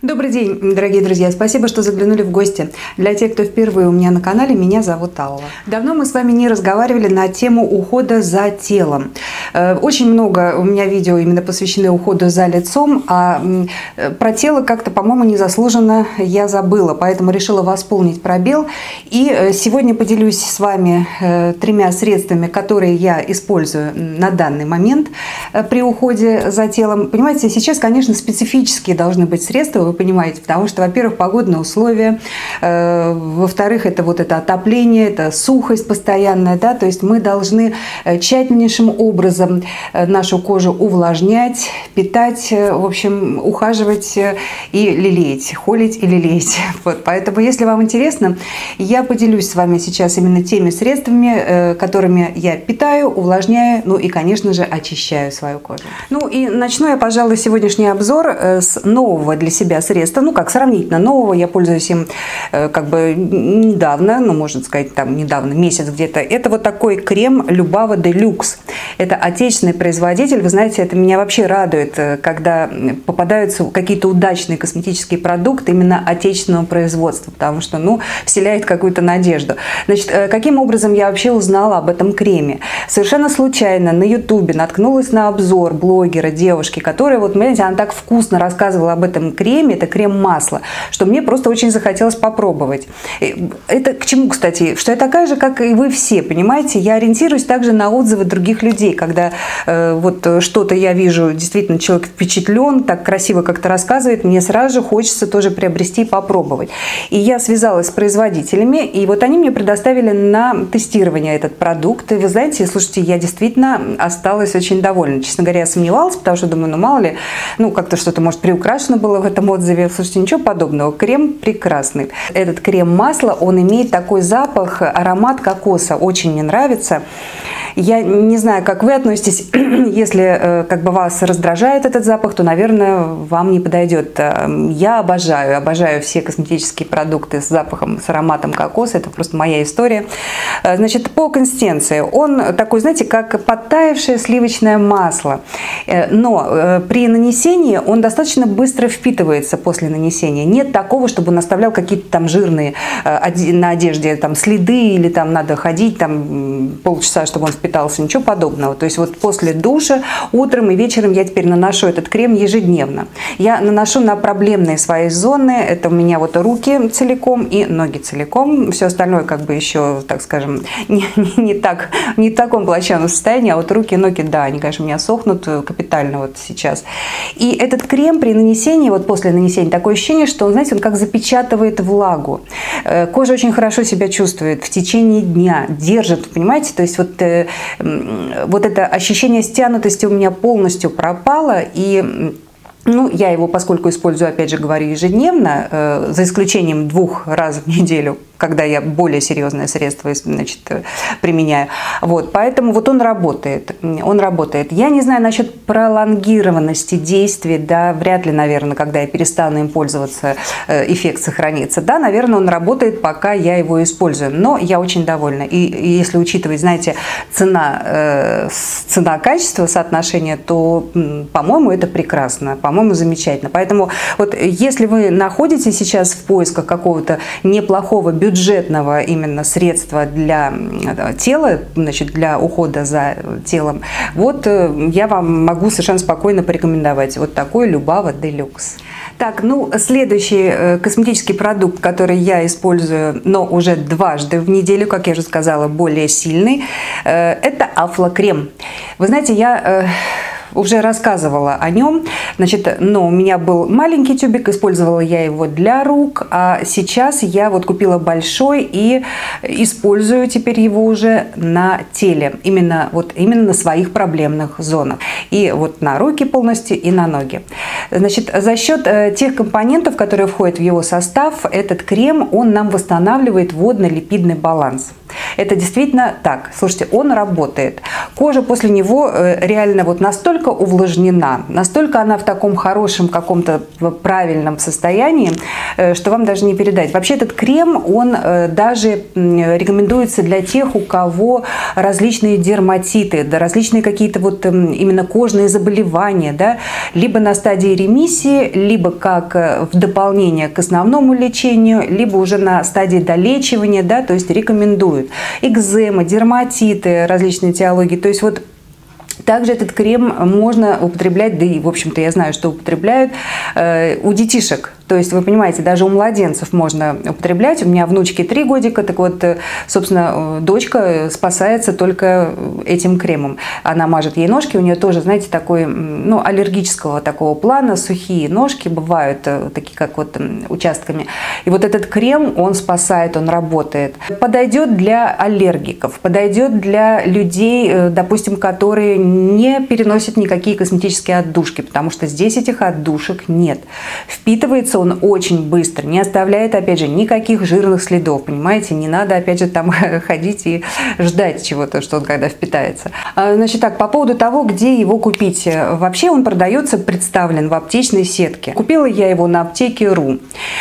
Добрый день, дорогие друзья! Спасибо, что заглянули в гости. Для тех, кто впервые у меня на канале, меня зовут Алла. Давно мы с вами не разговаривали на тему ухода за телом. Очень много у меня видео именно посвящены уходу за лицом, а про тело как-то, по-моему, незаслуженно я забыла, поэтому решила восполнить пробел. И сегодня поделюсь с вами 3 средствами, которые я использую на данный момент при уходе за телом. Понимаете, сейчас, конечно, специфические должны быть средства, вы понимаете, потому что, во-первых, погодные условия, во-вторых, это вот это отопление, это сухость постоянная, да, то есть мы должны тщательнейшим образом нашу кожу увлажнять, питать, в общем, ухаживать и лелеять, холить и лелеять. Вот, поэтому, если вам интересно, я поделюсь с вами сейчас именно теми средствами, которыми я питаю, увлажняю, ну и, конечно же, очищаю свою кожу. Ну и начну я, пожалуй, сегодняшний обзор с нового для себя средства, ну как сравнительно нового, я пользуюсь им как бы недавно, ну можно сказать там недавно, месяц где-то. Это вот такой крем Любава Делюкс. Это отечественный производитель, вы знаете, это меня вообще радует, когда попадаются какие-то удачные косметические продукты именно отечественного производства, потому что, ну, вселяет какую-то надежду. Значит, каким образом я вообще узнала об этом креме? Совершенно случайно на ютубе наткнулась на обзор блогера, девушки, которая, вот, понимаете, она так вкусно рассказывала об этом креме, это крем-масло, что мне просто очень захотелось попробовать. Это к чему, кстати? Что я такая же, как и вы все, понимаете? Я ориентируюсь также на отзывы других людей, когда вот что-то я вижу, действительно человек впечатлен, так красиво как-то рассказывает, мне сразу же хочется тоже приобрести и попробовать. И я связалась с производителями, и вот они мне предоставили на тестирование этот продукт. И вы знаете, слушайте, я действительно осталась очень довольна. Честно говоря, я сомневалась, потому что думаю, ну мало ли, ну как-то что-то, может, приукрашено было в этом отзыве. Слушайте, ничего подобного. Крем прекрасный. Этот крем-масло, он имеет такой запах, аромат кокоса. Очень мне нравится. Я не знаю, как вы относитесь, если как бы вас раздражает этот запах, то, наверное, вам не подойдет. Я обожаю все косметические продукты с запахом, с ароматом кокоса, это просто моя история. Значит, по консистенции он такой, знаете, как подтаявшее сливочное масло, но при нанесении он достаточно быстро впитывается после нанесения. Нет такого, чтобы он оставлял какие-то там жирные на одежде там следы или там надо ходить там полчаса, чтобы он впитался, ничего подобного. То есть вот после душа утром и вечером я теперь наношу этот крем ежедневно. Я наношу на проблемные свои зоны, это у меня вот руки целиком и ноги целиком, все остальное как бы еще, так скажем, не в таком плачевном состоянии, а вот руки и ноги, да, они, конечно, у меня сохнут капитально вот сейчас. И этот крем при нанесении, вот после нанесения, такое ощущение, что, знаете, он как запечатывает влагу. Кожа очень хорошо себя чувствует в течение дня, держит, понимаете, то есть вот это ощущение стянутости у меня полностью пропало, и ну, я его, поскольку использую, опять же говорю, ежедневно, за исключением 2 раз в неделю, когда я более серьезное средство, значит, применяю. Вот, поэтому вот он работает. Я не знаю насчет пролонгированности действия, да, вряд ли, наверное, когда я перестану им пользоваться, эффект сохранится. Да, наверное, он работает, пока я его использую, но я очень довольна. И если учитывать, знаете, цена-качество соотношение, то, по-моему, это прекрасно, по-моему, замечательно. Поэтому вот если вы находитесь сейчас в поисках какого-то неплохого бюджетного именно средства для тела, значит, для ухода за телом, вот я вам могу совершенно спокойно порекомендовать вот такой Любава Делюкс. Так, ну, следующий косметический продукт, который я использую, но уже 2 раза в неделю, как я уже сказала, более сильный, это Афлакрем. Вы знаете, я уже рассказывала о нем, значит, но у меня был маленький тюбик, использовала я его для рук, а сейчас я вот купила большой и использую теперь его уже на теле, именно на своих проблемных зонах, и вот на руки полностью, и на ноги. Значит, за счет тех компонентов, которые входят в его состав, этот крем, он нам восстанавливает водно-липидный баланс. Это действительно так. Слушайте, он работает. Кожа после него реально вот настолько увлажнена, настолько она в таком хорошем каком-то правильном состоянии, что вам даже не передать. Вообще этот крем, он даже рекомендуется для тех, у кого различные дерматиты, да, различные какие-то вот именно кожные заболевания, да, либо на стадии ремиссии, либо как в дополнение к основному лечению, либо уже на стадии долечивания, да, то есть рекомендуют. Экзема, дерматиты, различные этиологии, то есть вот также этот крем можно употреблять, да и, в общем-то, я знаю, что употребляют у детишек. То есть, вы понимаете, даже у младенцев можно употреблять. У меня внучке 3 годика, так вот, собственно, дочка спасается только этим кремом. Она мажет ей ножки, у нее тоже, знаете, такой, ну, аллергического такого плана, сухие ножки бывают, такие как вот участками. И вот этот крем, он спасает, он работает. Подойдет для аллергиков, подойдет для людей, допустим, которые не переносят никакие косметические отдушки, потому что здесь этих отдушек нет. Впитывается он очень быстро, не оставляет, опять же, никаких жирных следов, понимаете, не надо, опять же, там ходить и ждать чего-то, что он когда впитается. Значит так, по поводу того, где его купить. Вообще он продается, представлен в аптечной сетке. Купила я его на аптеке.ру.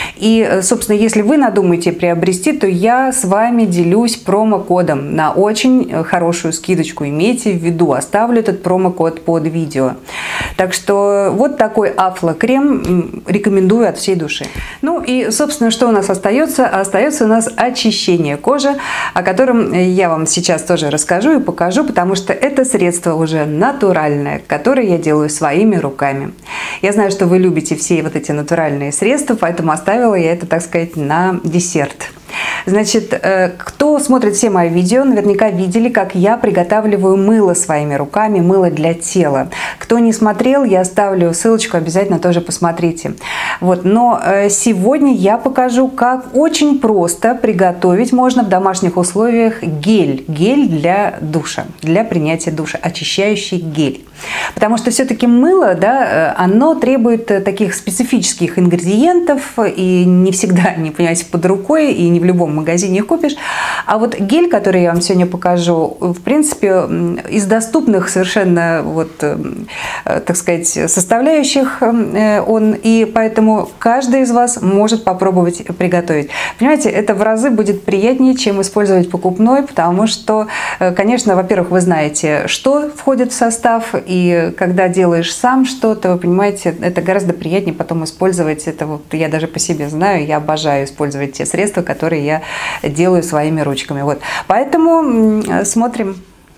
И, собственно, если вы надумаете приобрести, то я с вами делюсь промокодом на очень хорошую скидочку. Имейте в виду, оставлю этот промокод под видео. Так что вот такой Афло-крем рекомендую от всей души. Ну и, собственно, что у нас остается? Остается у нас очищение кожи, о котором я вам сейчас тоже расскажу и покажу, потому что это средство уже натуральное, которое я делаю своими руками. Я знаю, что вы любите все вот эти натуральные средства, поэтому оставила я это, так сказать, на десерт. Значит, кто смотрит все мои видео, наверняка видели, как я приготавливаю мыло своими руками, мыло для тела. Кто не смотрел, я оставлю ссылочку, обязательно тоже посмотрите. Вот, но сегодня я покажу, как очень просто приготовить можно в домашних условиях гель. Гель для душа, для принятия душа, очищающий гель. Потому что все-таки мыло, да, оно требует таких специфических ингредиентов, и не всегда они, понимаете, под рукой, и не в любом магазине их купишь. А вот гель, который я вам сегодня покажу, в принципе, из доступных совершенно, вот, так сказать, составляющих он, и поэтому каждый из вас может попробовать приготовить. Понимаете, это в разы будет приятнее, чем использовать покупной, потому что, конечно, во-первых, вы знаете, что входит в состав, и когда делаешь сам что-то, вы понимаете, это гораздо приятнее потом использовать. Это вот я даже по себе знаю, я обожаю использовать те средства, которые я делаю своими ручками. Вот. Поэтому смотрим.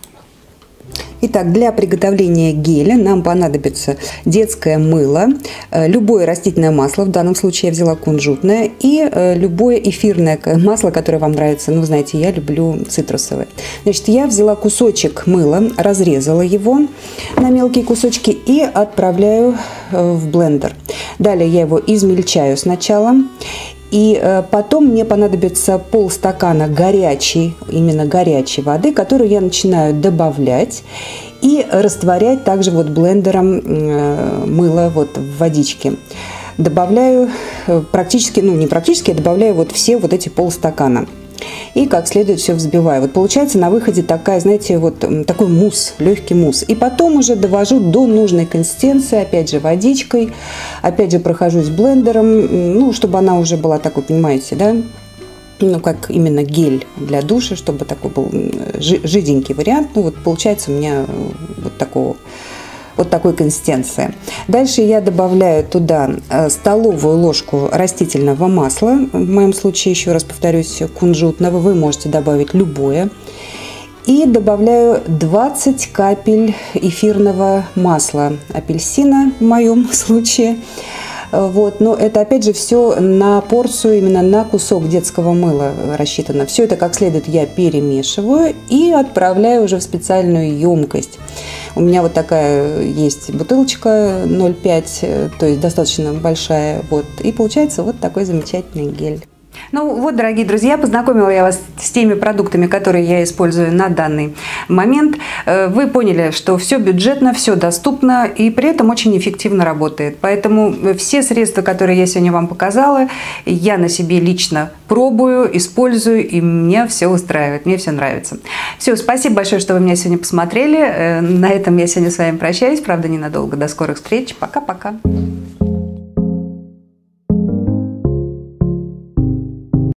Итак, для приготовления геля нам понадобится детское мыло, любое растительное масло, в данном случае я взяла кунжутное, и любое эфирное масло, которое вам нравится. Ну, знаете, я люблю цитрусовое. Значит, я взяла кусочек мыла, разрезала его на мелкие кусочки и отправляю в блендер. Далее я его измельчаю сначала. И потом мне понадобится полстакана горячей, именно горячей воды, которую я начинаю добавлять и растворять также вот блендером мыло вот в водичке. Добавляю практически, ну не практически, я добавляю вот все вот эти полстакана. И как следует все взбиваю. Вот получается на выходе такая, знаете, вот такой мусс, легкий мусс. И потом уже довожу до нужной консистенции, опять же водичкой, опять же прохожусь блендером, ну, чтобы она уже была такой, понимаете, да, ну, как именно гель для душа, чтобы такой был жиденький вариант. Ну, вот получается у меня вот такой консистенции. Дальше я добавляю туда столовую ложку растительного масла, в моем случае, еще раз повторюсь, кунжутного, вы можете добавить любое. И добавляю 20 капель эфирного масла апельсина, в моем случае. Вот, но это опять же все на порцию, именно на кусок детского мыла рассчитано. Все это как следует я перемешиваю и отправляю уже в специальную емкость. У меня вот такая есть бутылочка 0,5, то есть достаточно большая. Вот, и получается вот такой замечательный гель. Ну вот, дорогие друзья, познакомила я вас с теми продуктами, которые я использую на данный момент. Вы поняли, что все бюджетно, все доступно и при этом очень эффективно работает. Поэтому все средства, которые я сегодня вам показала, я на себе лично пробую, использую, и мне все устраивает, мне все нравится. Все, спасибо большое, что вы меня сегодня посмотрели. На этом я сегодня с вами прощаюсь, правда, ненадолго. До скорых встреч. Пока-пока.